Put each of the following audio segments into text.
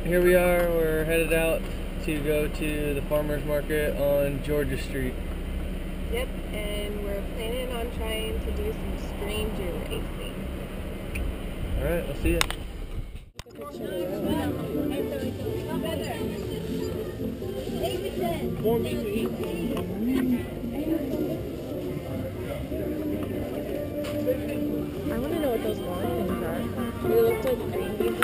here we are. We're headed out to go to the farmer's market on Georgia Street. Yep, and we're planning on trying to do some stranger racing. Alright, we'll see you. I want to know what those long things are. They look like green beans.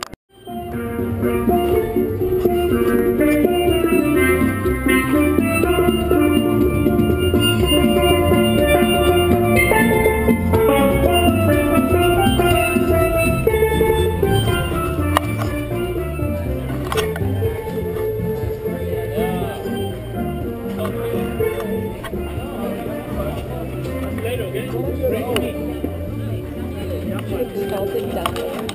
Salted duckling.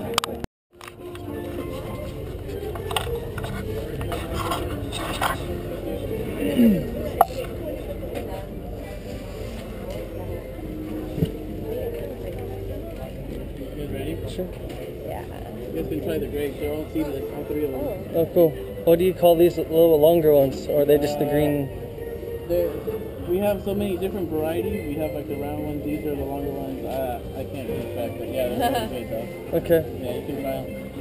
You guys ready? Sure. Yeah. You guys can try the grapes. They're all seedless, all three of them. Oh. Oh, cool. What do you call these little longer ones? Or are they just the green? We have so many different varieties. We have like the round ones. These are the longer ones. I can't keep track, but yeah, they're really good though. Okay. Yeah, you can try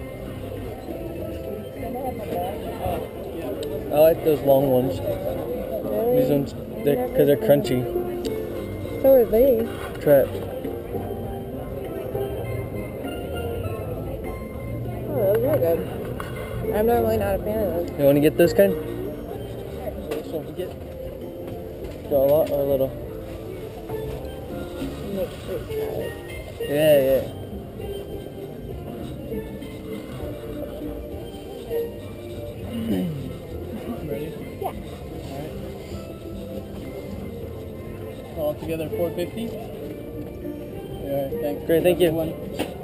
them. I like those long ones. Really? These ones, because they're crunchy. So are they. Try it. Oh, those are good. I'm normally not a fan of those. You want to get this kind? Got a lot or a little? Make fruit salad. Yeah, yeah. Ready? Yeah. Alright. All together 450? Alright, thanks. Great, thank you. One.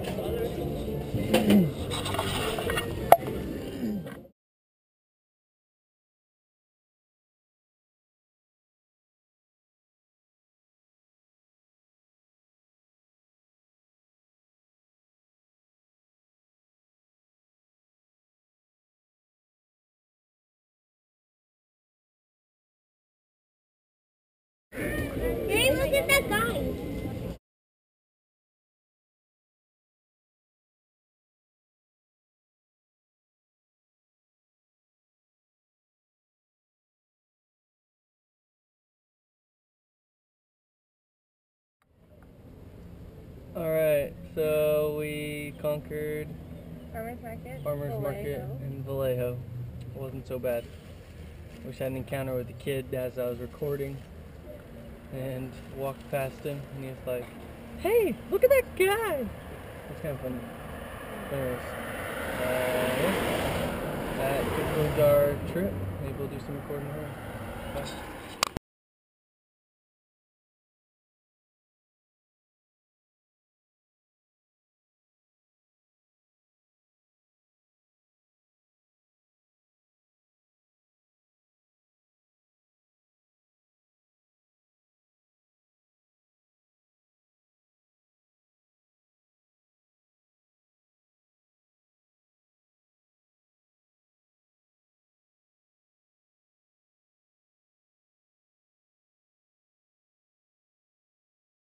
Hey, look at that guy. Alright, so we conquered Farmer's market. Farmer's Market in Vallejo. It wasn't so bad. Wish I had an encounter with the kid as I was recording and walked past him and he was like, "Hey, look at that guy!" That's kind of funny. Anyways, that concludes our trip. Maybe we'll do some recording here. Bye.